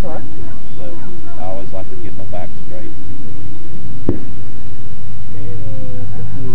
Right. So I always like to get my back straight. And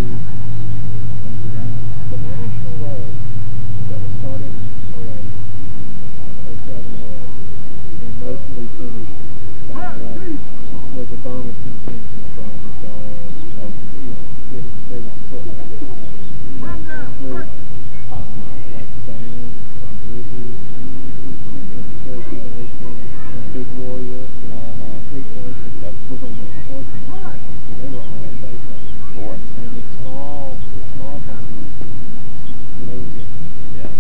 the national road that was started in '08, 07, '08, and mostly finished by '11, was a bone of contention from the start. There was foot race in groups like the bands and the Grizzlies in the Cherokee Nation and Big Warrior in Creek Nation Yep. was on the horseman track, so they were all safe riders. Of course. And the small towns, so they were getting it. Yeah.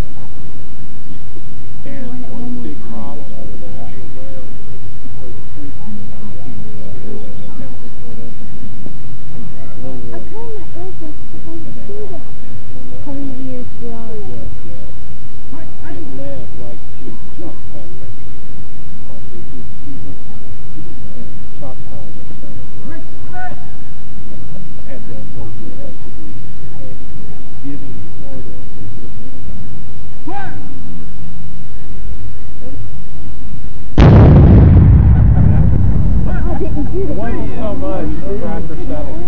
And one big problem with the national road for the troops to count before their Little Warrior, and now Coming years beyond. was it led right to Choctaw section on Big Eagle, and Choctaw was kind of had the basically giving Florida his revenge. I didn't do It that. wasn't so much Cracker Settle